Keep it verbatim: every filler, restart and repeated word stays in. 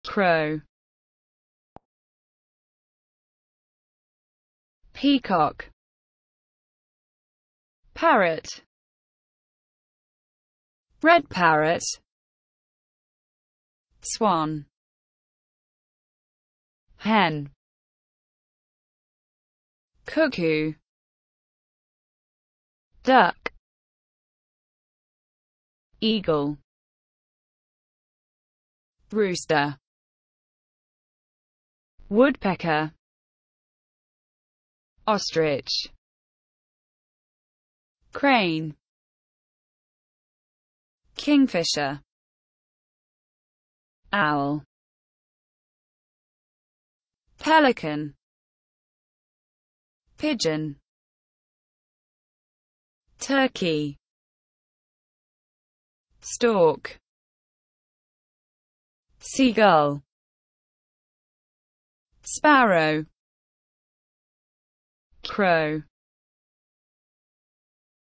crow, peacock, parrot, red parrot, swan, hen, cuckoo, duck, eagle, rooster, woodpecker, ostrich, crane, kingfisher, owl, pelican, pigeon, turkey, stork, seagull, sparrow, crow.